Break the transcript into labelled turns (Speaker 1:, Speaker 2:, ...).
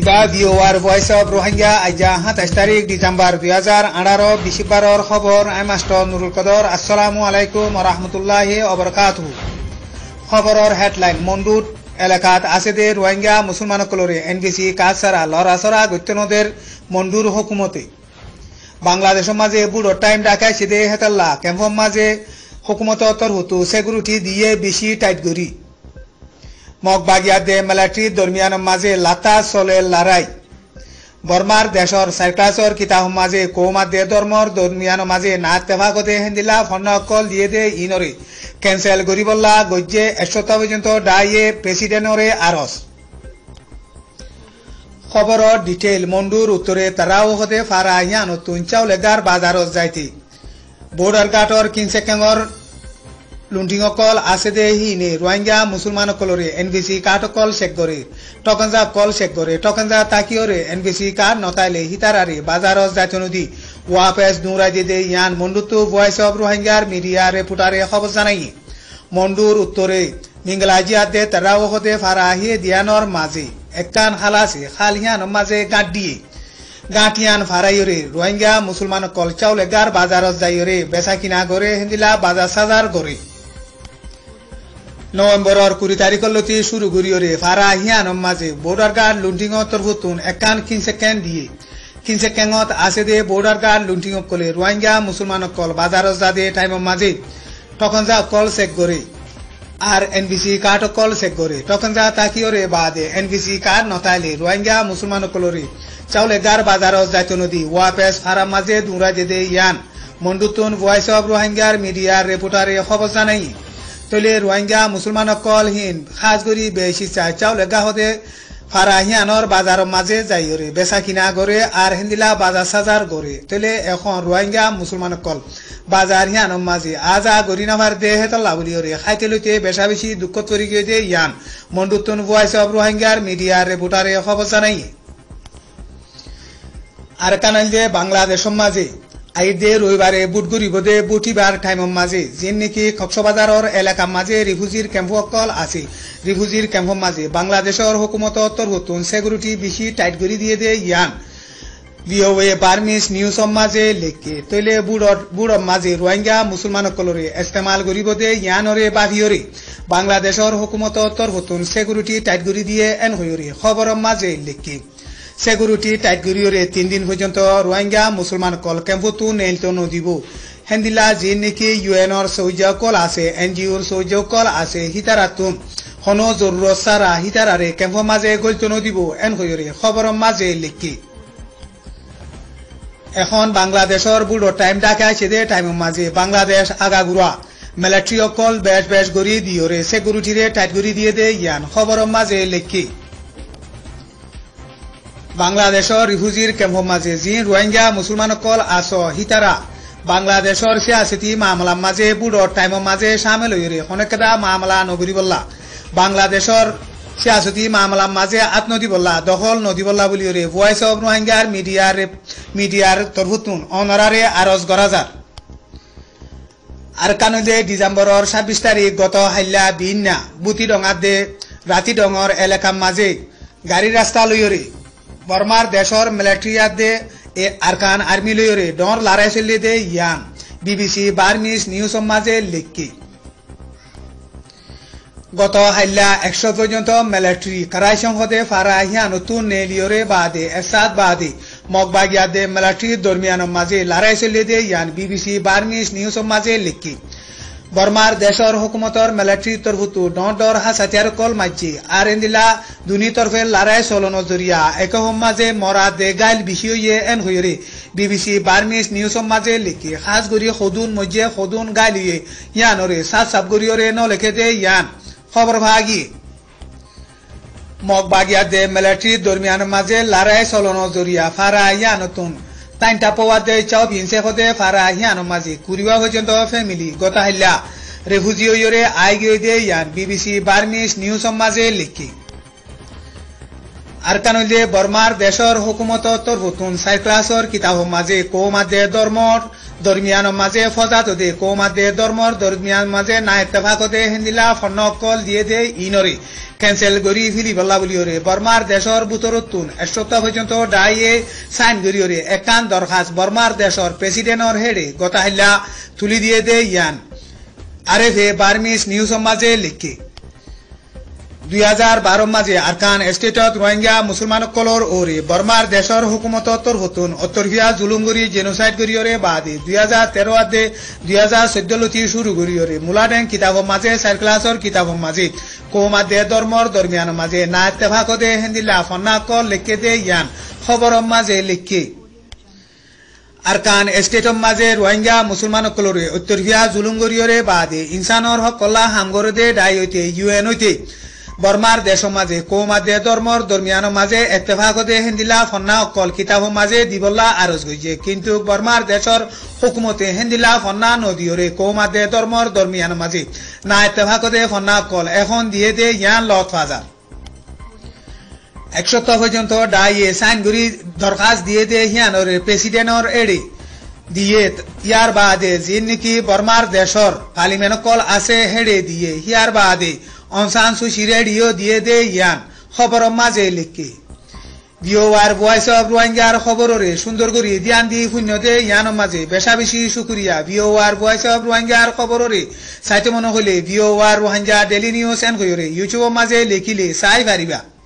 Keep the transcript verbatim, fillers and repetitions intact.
Speaker 1: কিবা viewer voice of Rohingya আইজা সাতাইশ তারিখ ডিসেম্বর দুই হাজার আঠারো বিশিবারর খবর আই মাস্টার নুরুল কদর আসসালামু আলাইকুম রহমতুল্লাহি অবরকাতুহু। খবরের হেডলাইন মন্ডুট এলাকাত আছে দে রোহিঙ্গা মুসলমানসকলরে এনবিসি কাজ ছাড়া লড়াছড়া গত্যনদের মন্ডুর হুকুমতে বাংলাদেশের মাঝে বুড়ো টাইম ডাকায় সেদে হেতাল্লা ক্যাম্পর মাঝে হুকুমত তরহুতু সিকিউরিটি দিয়ে বেশি টাইট করি মগবাগিয়াদে মিলিটারি দরমিয়ান মাঝে লাতা চলে লড়াই বর্মার দেশর সাইক্লাসর কিতাব মাঝে কৌমাদে ধর্মর দরমিয়ান মাঝে না তেভাগতে হেন্দিলা ফন্নকল দিয়ে দে ইনরে ক্যান্সেল গরিবল্লা গজ্জে একশত পর্যন্ত ডাইয়ে প্রেসিডেন্টরে আরস খবর ডিটেল মন্ডুর উত্তরে তারাও হতে ফারা হিয়া নতুন চাউলেগার বাজারত যাইতে বর্ডার গাটর কিনসেকেঙর লুন্ডিংকল আছে দে হিনে রোহিঙ্গা মুসলমানসকলরে এনবিসি কার্ডকল চেক করে টকনজা কল চেক করে টকনজা তাকিয়রে এনবিসি কার্ড নতাইলে হিতারারে বাজারত যাইতে নদী ওয়াপেস নুরাজি দে ইয়ান মন্ডুতু ভয়েস অফ রোহিঙ্গার মিডিয়া রিপোর্টারে খবর জানাই মন্ডুর উত্তরে মিংলাজিয়াতে তারাও হতে ফারা হিয়ে দিয়ানর মাঝে একখান খালাসে খালিয়ান মাঝে গাঁট দিয়ে গাঁটিয়ান ফারাইরে রোহিঙ্গা মুসলমান কল চাউলে গার বাজারত যাইরে বেচা কিনা করে হিন্দিলা বাজার সাজার করে নভেম্বরের কুড়ি তারিখলতি শুরু করিয়রে ফারা হিয়ান মাঝে বর্ডার গার্ড লুন্টিং তরফুতুন একখান কিনসেকেন দিয়ে কিনসেকেঙত আছে দে বর্ডার গার্ড লুন্টিং কলে রোহিঙ্গা মুসলমান কল বাজারত যাদে টাইম মাঝে তখন যা কল চেক করে আর এনবিসি কার্ড কল চেক করে তখন যা তাকিয়রে বাদে এনবিসি কার্ড নতাইলে রোহিঙ্গা মুসলমান কলরে চাউলে গার বাজারত যাইতে নদী ওয়াপেস ফারাম মাঝে দুরা দে ইয়ান মন্ডুতুন ভয়েস অফ রোহিঙ্গার মিডিয়ার রিপোর্টারে খবর জানাই তলে রোহিঙ্গা মুসলমান কল হিন খাস করি বেশি চাই চাউলে গাহতে ফারা হিয়ানর বাজার মাঝে যাইরে বেচা কিনা করে আর হিন্দিলা বাজার সাজার করে তলে এখন রোহিঙ্গা মুসলমান কল বাজার হিয়ান মাঝে আজা গরি নাভার দে হেতলা বলিয়রে খাইতে লইতে বেশা বেশি দুঃখ তরি গিয়ে দে ইয়ান মন্ডুতুন ভয়েস অফ রোহিঙ্গার মিডিয়ার রিপোর্টারে খবর জানাই আর কানাল দে বাংলাদেশের মাঝে আই দে রবিবারে বুটগুড়ি বোধে বুটিবার টাইমের মাঝে যে নাকি কক্সবাজারের এলাকা মাঝে রিফিউজির ক্যাম্পকল আছে রিফিউজির ক্যাম্পর মাঝে বাংলাদেশের হুকুমত তরহুতুন সিকিউরিটি বেশি টাইট করে দিয়ে দে ইয়ান ভিওএ বার্মিস নিউজর মাঝে লেখে তৈলে বুড়র বুড়র মাঝে রোহিঙ্গা মুসলমানসকলরে ইস্তেমাল করিব দে ইয়ানরে বাভিয়রে বাংলাদেশের হুকুমত তরহুতুন সিকিউরিটি টাইট করে দিয়ে এন হইরে খবরের মাঝে লেখে সিকিউরিটি টাইট করিয়রে তিন দিন পর্যন্ত রোহিঙ্গা মুসলমান কল ক্যাম্পতু নেলতো নদিব হেন্দিলা যে নাকি ইউএনর সৌজা কল আছে এনজিওর সৌজা কল আছে হিতারাতুন হন জরুরত সারা হিতারারে ক্যাম্পর মাঝে গলতো নদিব এন হইরে খবরের মাঝে লেখি এখন বাংলাদেশের বুড়ো টাইম ডাকে আছে দে টাইমের মাঝে বাংলাদেশ আগাগুড়া মিলিটারি অকল বেশ বেশ গড়ি দিয়রে সিকিউরিটিরে টাইট করে দিয়ে দে ইয়ান খবরের মাঝে লেখি বাংলাদেশের রিফিউজির ক্যাম্পর মাঝে যি রোহিঙ্গা মুসলমান কল আস হিতারা বাংলাদেশের সিয়াসতি মামলার মাঝে বুড়ো টাইমের মাঝে সামিল হইরে অনেকটা মামলা নগরী বললা বাংলাদেশের সিয়াসতি মামলার মাঝে আত্মদি বললা দখল নদী বললা বলিরে ভয়েস অফ রোহিঙ্গার মিডিয়ার মিডিয়ার তরফুতুন অনারারে আরজ গরাজার আর কানুদে ডিসেম্বরের ছাব্বিশ তারিখ গত হাইলা বিন্যা বুতি ডঙার দে রাতি ডঙর এলাকার মাঝে গাড়ি রাস্তা লইরে বর্মার দেশর মিলিটারিয়াত দে এ আরকান আর্মি লইরে ডর লড়াই চলি দে ইয়ান বিবিসি বার্মিস নিউজর মাঝে লিখি গত হাইলা একশো পর্যন্ত মিলিটারি কারাই সংসদে ফারা হিয়া নতুন নেলিয়রে বাদে এসাদ বাদে মগবাগিয়াত দে মিলিটারি দরমিয়ান মাঝে লড়াই চলি দে ইয়ান বিবিসি বার্মিস নিউজর মাঝে লিখি বর্মার দেশর হুকুমতর মিলিটারি তরফুতু ডর ডর হাসাতিয়ার কল মাঝি আর এন্দিলা দুনি তরফে লড়াই চলনো জরিয়া একহম মাঝে মরা দে গাইল বেশি হইয়ে এন হইরে বিবিসি বার্মিস নিউজর মাঝে লিখি খাস গরি সদুন মজ্জে সদুন গাইল হইয়ে ইয়ানরে সাত সাপ গরিয়রে ন লেখে দে ইয়ান খবর ভাগি মগবাগিয়া দে মিলিটারি দরমিয়ান মাঝে লড়াই চলনো জরিয়া ফারা ইয়ানতুন তাইনটা পাওয়া দে চাও ভিনসে হতে ফারা হিয়ান মাঝে কুড়িবা পর্যন্ত ফ্যামিলি গত হাইলা রেফিউজি হইরে আই গিয়ে দে ইয়ান বিবিসি বার্মিস নিউজর মাঝে লিখি আরকান হইলে বর্মার দেশর হুকুমত তরফতুন চার ক্লাসর কিতাব মাঝে কৌমাদে ধর্মর দরমিয়ান মাঝে ফজাত দে কৌমাদে ধর্মর দরমিয়ান মাঝে না ইত্তেফাক দে হিন্দিলা ফন্নকল দিয়ে দে ইনরে ক্যান্সেল করি ফিলি বল্লা বলিওরে বর্মার দেশর বুতরতুন এক সপ্তাহ পর্যন্ত ডাইয়ে সাইন করিওরে একান দরখাস্ত বর্মার দেশর প্রেসিডেন্টর হেডে গতাহিল্লা তুলি দিয়ে দে ইয়ান আরেফে বার্মিস নিউজ মাঝে লিখে দুই হাজার বারো মাঝে আরকান স্টেটত রোহিঙ্গা মুসলমানসকলৰ ওরে বর্মার দেশর হুকুমত তরফতুন অতর্ফিয়া জুলুম করি জেনোসাইড করিওরে বাদে দুই হাজার তেরো আদে দুই হাজার চৈধ্য লতি শুরু করিওরে মুলাডেং কিতাব মাঝে চার ক্লাসর কিতাব মাঝে কৌমাদে ধর্মর দরমিয়ান মাঝে না ইত্তেফাক দে হিন্দিলা ফন্নাকল লিখে দে ইয়ান খবর মাঝে লিখে আরকান স্টেটর মাঝে রোহিঙ্গা মুসলমানসকলরে অতর্ফিয়া জুলুম করিওরে বাদে ইনসানর হক কল্লা হামগরে দে ডাই হইতে ইউএন হইতে বর্মার দেশ মাঝে কৌমাদে ধর্মর দরমিয়ান মাঝে ইত্তেফাক দে হিন্দিলা ফন্না অকল কিতাব মাঝে দিবল্লা আরজ গইছে কিন্তু বর্মার দেশর হুকুমতে হিন্দিলা ফন্না নদীরে কৌমাদে ধর্মর দরমিয়ান মাঝে না ইত্তেফাক দে ফন্না অকল এখন দিয়ে দে ইয়ান লত ফাজার এক সপ্তাহ পর্যন্ত ডাইয়ে সাইন করি দরখাস্ত দিয়ে দে হিয়ানরে প্রেসিডেন্টর এড়ে দিয়ে ইয়ার বাদে যিন নাকি বর্মার দেশর পার্লিমেন্টকল আছে হেড়ে দিয়ে হিয়ার বাদে অনসান সুশি রেডিও দিয়ে দে ইয়ান খবর মাঝে লিখে ভিওয়ার ভয়েস অফ রোহিঙ্গার খবররে সুন্দর করি ধ্যান দি শূন্য দে ইয়ান মাঝে বেশা বেশি শুক্রিয়া ভিওয়ার ভয়েস অফ রোহিঙ্গার খবররে চাইতে মনে হলে ভিওয়ার রোহিঙ্গা ডেলি নিউজ এন কইরে ইউটিউব মাঝে লিখিলে চাই পারিবা।